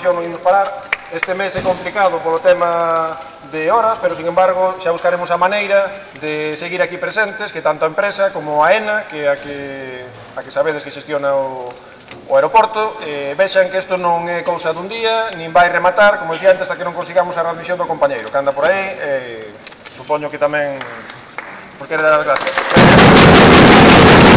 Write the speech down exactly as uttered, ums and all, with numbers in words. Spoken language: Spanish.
televisión non imos parar. Este mes é complicado polo tema de horas, pero, sin embargo, xa buscaremos a maneira de seguir aquí presentes, que tanto a empresa como a ENA, que a que, a que sabedes que xestiona o, o aeroporto, eh, vexan que isto non é cousa dun día, nin vai rematar, como dicía antes, hasta que non consigamos a readmisión do compañeiro, que anda por aí, eh, supoño que tamén, por quere dar as gracias.